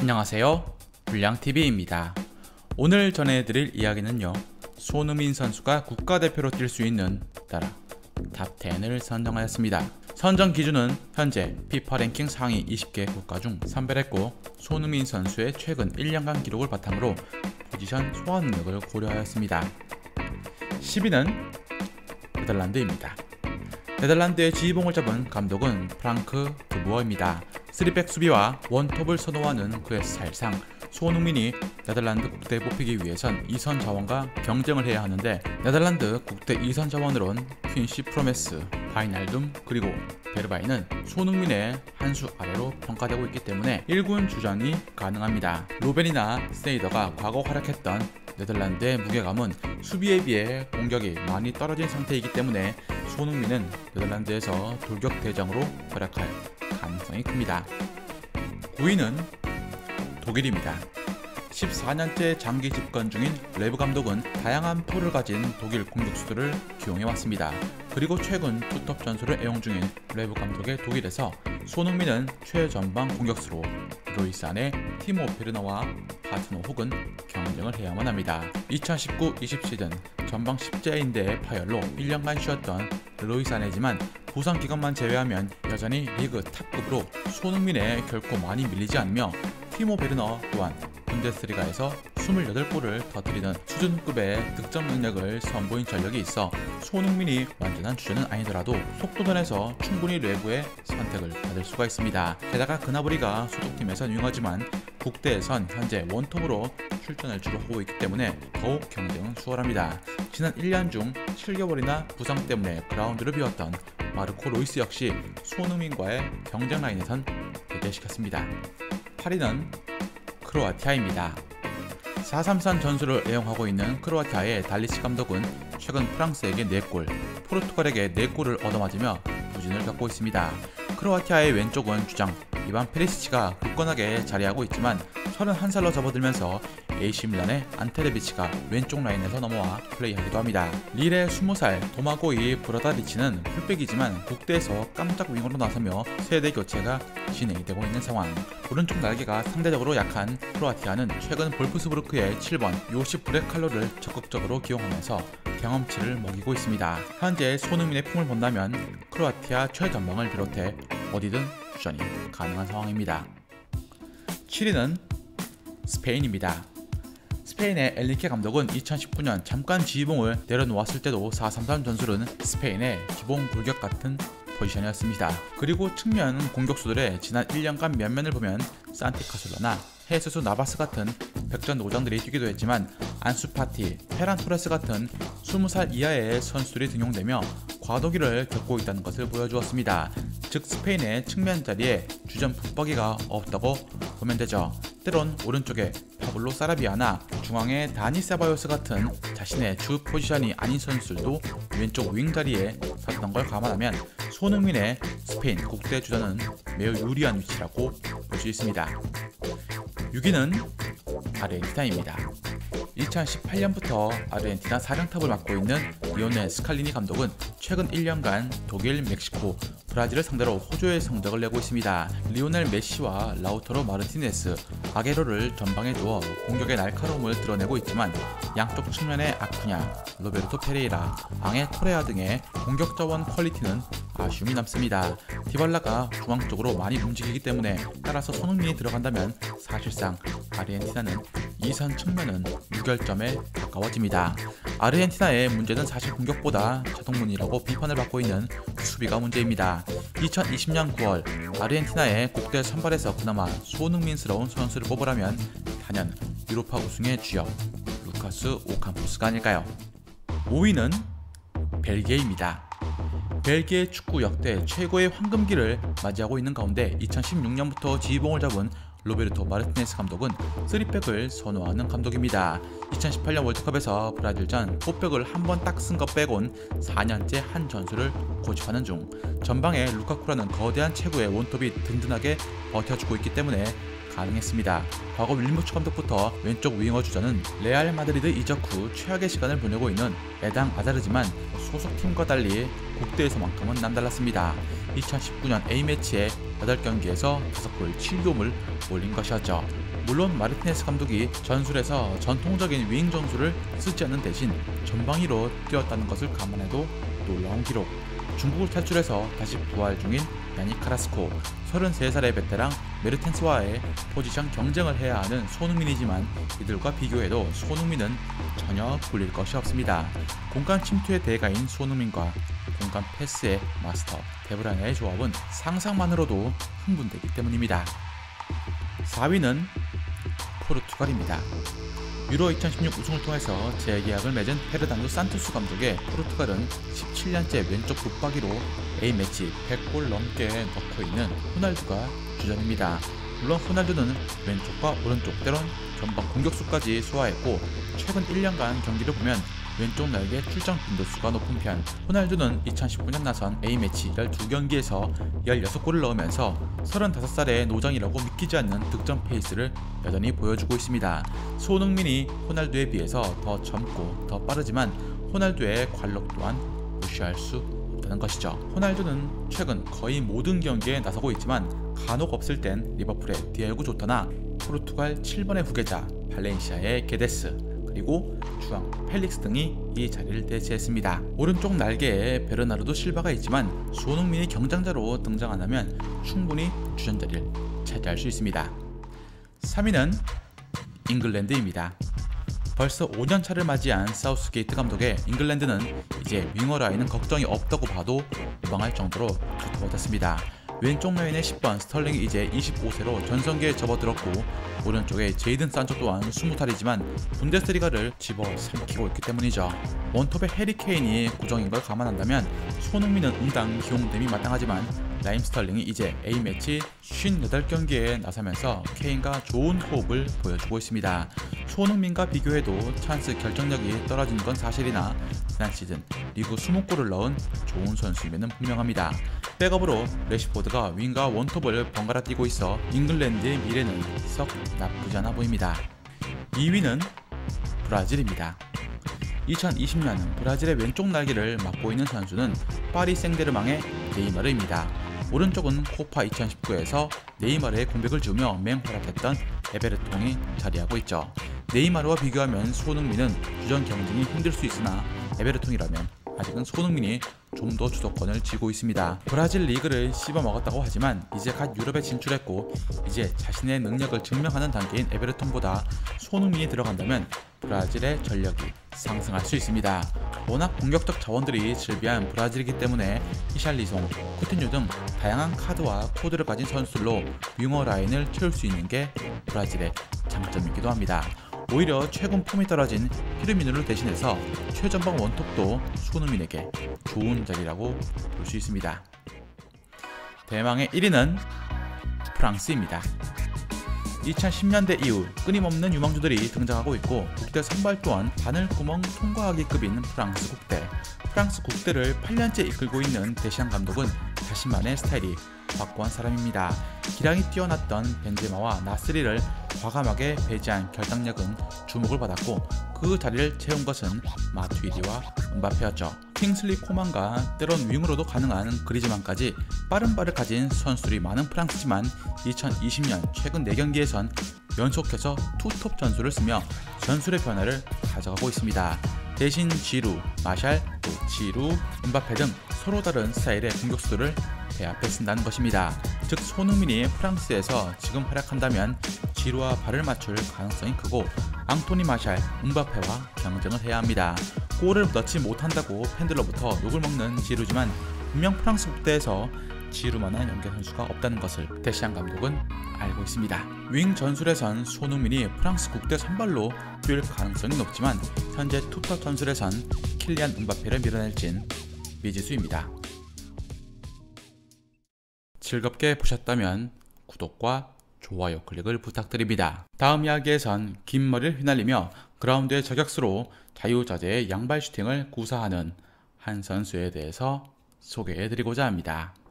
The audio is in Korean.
안녕하세요, 불량TV입니다. 오늘 전해드릴 이야기는요, 손흥민 선수가 국가대표로 뛸 수 있는 나라 탑10을 선정하였습니다. 선정 기준은 현재 FIFA 랭킹 상위 20개 국가 중 선별했고, 손흥민 선수의 최근 1년간 기록을 바탕으로 포지션 소화 능력을 고려하였습니다. 10위는 네덜란드입니다. 네덜란드의 지휘봉을 잡은 감독은 프랑크 드보어입니다. 3백 수비와 원톱을 선호하는 그의 스타일상 손흥민이 네덜란드 국대에 뽑히기 위해선 2선 자원과 경쟁을 해야 하는데, 네덜란드 국대 2선 자원으론 퀸시 프로메스, 바이날둠 그리고 베르바이는 손흥민의 한 수 아래로 평가되고 있기 때문에 1군 주전이 가능합니다. 로벤이나 스네이더가 과거 활약했던 네덜란드의 무게감은 수비에 비해 공격이 많이 떨어진 상태이기 때문에 손흥민은 네덜란드에서 돌격 대장으로 활약할 가능성이 큽니다. 9위는 독일입니다. 14년째 장기 집권 중인 레브 감독은 다양한 포를 가진 독일 공격수들을 기용해왔습니다. 그리고 최근 투톱 전술을 애용 중인 레브 감독의 독일에서 손흥민은 최전방 공격수로 루이스 안에 티모 베르너와 파트너 혹은 경쟁을 해야만 합니다. 2019-20 시즌 전방 십자인대의 파열로 1년간 쉬었던 루이스 안에지만 부상 기간만 제외하면 여전히 리그 탑급으로 손흥민에 결코 많이 밀리지 않으며, 티모 베르너 또한 분데스리가에서 28골을 터뜨리는 수준급의 득점 능력을 선보인 전력이 있어 손흥민이 완전한 주전은 아니더라도 속도전에서 충분히 레브의 선택을 받을 수가 있습니다. 게다가 그나브리가 소속팀에선 유용하지만 국대에선 현재 원톱으로 출전을 주로 하고 있기 때문에 더욱 경쟁은 수월합니다. 지난 1년 중 7개월이나 부상 때문에 그라운드를 비웠던 마르코 로이스 역시 손흥민과의 경쟁 라인에선 대결시켰습니다. 8위는 크로아티아입니다. 4-3-3 전술을 애용하고 있는 크로아티아의 달리치 감독은 최근 프랑스에게 4골, 포르투갈에게 4골을 얻어맞으며 부진을 겪고 있습니다. 크로아티아의 왼쪽은 주장 이반 페리시치가 굳건하게 자리하고 있지만 31살로 접어들면서 AC 밀란의 안테레비치가 왼쪽 라인에서 넘어와 플레이하기도 합니다. 릴의 20살 도마고이 브라다리치는 풀백이지만 국대에서 깜짝 윙어로 나서며 세대 교체가 진행이 되고 있는 상황. 오른쪽 날개가 상대적으로 약한 크로아티아는 최근 볼프스부르크의 7번 요십 브레칼로를 적극적으로 기용하면서 경험치를 먹이고 있습니다. 현재 손흥민의 폼을 본다면 크로아티아 최전방을 비롯해 어디든 주전이 가능한 상황입니다. 7위는 스페인입니다. 스페인의 엘리케 감독은 2019년 잠깐 지휘봉을 내려놓았을 때도 4-3-3 전술은 스페인의 기본 골격 같은 포지션이었습니다. 그리고 측면 공격수들의 지난 1년간 면면을 보면 산티 카솔라나 헤수스 나바스 같은 백전 노장들이 뛰기도 했지만, 안수파티, 페란 토레스 같은 20살 이하의 선수들이 등용되며 과도기를 겪고 있다는 것을 보여주었습니다. 즉 스페인의 측면 자리에 주전 붙박이가 없다고 보면 되죠. 때론 오른쪽에 파블로 사라비아나 중앙에 다니 세바요스 같은 자신의 주 포지션이 아닌 선수들도 왼쪽 윙 자리에 섰던 걸 감안하면 손흥민의 스페인 국대 주전은 매우 유리한 위치라고 볼 수 있습니다. 6위는 아르헨티나입니다. 2018년부터 아르헨티나 사령탑을 맡고 있는 리오넬 스칼리니 감독은 최근 1년간 독일, 멕시코, 브라질을 상대로 호조의 성적을 내고 있습니다. 리오넬 메시와 라우타로 마르티네스, 아게로를 전방에 두어 공격의 날카로움을 드러내고 있지만, 양쪽 측면의 아쿠냐, 로베르토 페레이라, 앙헤 토레아 등의 공격 자원 퀄리티는 아쉬움이 남습니다. 디발라가 중앙 쪽으로 많이 움직이기 때문에 따라서 손흥민이 들어간다면 사실상 아르헨티나는 2선 측면은 무결점에 가까워집니다. 아르헨티나의 문제는 사실 공격보다 자동문이라고 비판을 받고 있는 수비가 문제입니다. 2020년 9월 아르헨티나의 국대 선발에서 그나마 손흥민스러운 선수를 뽑으라면 단연 유로파 우승의 주역 루카스 오캄포스가 아닐까요? 5위는 벨기에입니다. 벨기에 축구 역대 최고의 황금기를 맞이하고 있는 가운데 2016년부터 지휘봉을 잡은 로베르토 마르티네스 감독은 3백을 선호하는 감독입니다. 2018년 월드컵에서 브라질전 4백을 한 번 딱 쓴 것 빼곤 4년째 한 전술을 고집하는 중, 전방에 루카쿠라는 거대한 체구의 원톱이 든든하게 버텨주고 있기 때문에 가능했습니다. 과거 윌리모츠 감독부터 왼쪽 윙어 주자는 레알 마드리드 이적 후 최악의 시간을 보내고 있는 에당 아자르지만 소속팀과 달리 국대에서만큼은 남달랐습니다. 2019년 A매치의 8경기에서 5골 7도움을 올린 것이었죠. 물론 마르티네스 감독이 전술에서 전통적인 윙 전술을 쓰지 않는 대신 전방위로 뛰었다는 것을 감안해도 놀라운 기록. 중국을 탈출해서 다시 부활 중인 야닉 카라스코, 33살의 베테랑 메르텐스와의 포지션 경쟁을 해야 하는 손흥민이지만 이들과 비교해도 손흥민은 전혀 굴릴 것이 없습니다. 공간 침투의 대가인 손흥민과 공간 패스의 마스터 데브라이네의 조합은 상상만으로도 흥분되기 때문입니다. 4위는 포르투갈입니다. 유로 2016 우승을 통해서 재계약을 맺은 페르난도 산토스 감독의 포르투갈은 17년째 왼쪽 붙박이로 A매치 100골 넘게 넣고 있는 호날두가 주전입니다. 물론 호날두는 왼쪽과 오른쪽 때론 전방 공격수까지 소화했고 최근 1년간 경기를 보면 왼쪽 날개 출장 빈도수가 높은 편. 호날두는 2019년 나선 A매치 12경기에서 16골을 넣으면서 35살의 노장이라고 믿기지 않는 득점 페이스를 여전히 보여주고 있습니다. 손흥민이 호날두에 비해서 더 젊고 더 빠르지만 호날두의 관록 또한 무시할 수 없다는 것이죠. 호날두는 최근 거의 모든 경기에 나서고 있지만 간혹 없을 땐 리버풀의 디에고 조타나 포르투갈 7번의 후계자 발렌시아의 게데스, 그리고 주앙 펠릭스 등이 이 자리를 대체했습니다. 오른쪽 날개에 베르나르도 실바가 있지만 손흥민이 경쟁자로 등장 안 하면 충분히 주전 자리를 차지할 수 있습니다. 3위는 잉글랜드입니다. 벌써 5년차를 맞이한 사우스게이트 감독의 잉글랜드는 이제 윙어 라인은 걱정이 없다고 봐도 무방할 정도로 두터워졌습니다. 왼쪽 라인의 10번 스털링이 이제 25세로 전성기에 접어들었고 오른쪽에 제이든 산초 또한 20살이지만 분데스리가를 집어삼키고 있기 때문이죠. 원톱의 해리 케인이 고정인 걸 감안한다면 손흥민은 응당 기용됨이 마땅하지만 라임 스털링이 이제 A매치 58경기에 나서면서 케인과 좋은 호흡을 보여주고 있습니다. 손흥민과 비교해도 찬스 결정력이 떨어진 건 사실이나 지난 시즌 리그 20골을 넣은 좋은 선수임에는 분명합니다. 백업으로 레시포드가 윙과 원톱을 번갈아 뛰고 있어 잉글랜드의 미래는 썩 나쁘지 않아 보입니다. 2위는 브라질입니다. 2020년 브라질의 왼쪽 날개를 맡고 있는 선수는 파리 생제르맹의 네이마르입니다. 오른쪽은 코파 2019에서 네이마르의 공백을 주며 맹활약했던 에베르통이 자리하고 있죠. 네이마르와 비교하면 손흥민은 주전 경쟁이 힘들 수 있으나 에베르통이라면 아직은 손흥민이 좀 더 주도권을 쥐고 있습니다. 브라질 리그를 씹어먹었다고 하지만 이제 갓 유럽에 진출했고 이제 자신의 능력을 증명하는 단계인 에베르통보다 손흥민이 들어간다면 브라질의 전력이 상승할 수 있습니다. 워낙 공격적 자원들이 즐비한 브라질이기 때문에 히샬리송, 쿠티뉴 등 다양한 카드와 코드를 가진 선수들로 윙어 라인을 채울 수 있는 게 브라질의 장점이기도 합니다. 오히려 최근 폼이 떨어진 피르미누를 대신해서 최전방 원톱도 손흥민에게 좋은 자리라고 볼 수 있습니다. 대망의 1위는 프랑스입니다. 2010년대 이후 끊임없는 유망주들이 등장하고 있고 국대 선발 또한 바늘구멍 통과하기급인 프랑스 국대. 프랑스 국대를 8년째 이끌고 있는 데시앙 감독은 자신만의 스타일이 확고한 사람입니다. 기량이 뛰어났던 벤제마와 나스리를 과감하게 배제한 결단력은 주목을 받았고 그 자리를 채운 것은 마투이디와 음바페였죠. 킹슬리 코만과 때론 윙으로도 가능한 그리즈만까지 빠른 발을 가진 선수들이 많은 프랑스지만 2020년 최근 4경기에선 연속해서 투톱 전술을 쓰며 전술의 변화를 가져가고 있습니다. 대신 지루, 마샬, 지루, 음바페 등 서로 다른 스타일의 공격수들을 배합해 쓴다는 것입니다. 즉 손흥민이 프랑스에서 지금 활약한다면 지루와 발을 맞출 가능성이 크고 앙토니 마샬, 음바페와 경쟁을 해야 합니다. 골을 넣지 못한다고 팬들로부터 욕을 먹는 지루지만 분명 프랑스 국대에서 지루만한 연계 선수가 없다는 것을 데시앙 감독은 알고 있습니다. 윙 전술에선 손흥민이 프랑스 국대 선발로 뛸 가능성이 높지만 현재 투톱 전술에선 킬리안 음바페를 밀어낼진 미지수입니다. 즐겁게 보셨다면 구독과 좋아요 클릭을 부탁드립니다. 다음 이야기에선 긴 머리를 휘날리며 그라운드의 저격수로 자유자재의 양발 슈팅을 구사하는 한 선수에 대해서 소개해드리고자 합니다.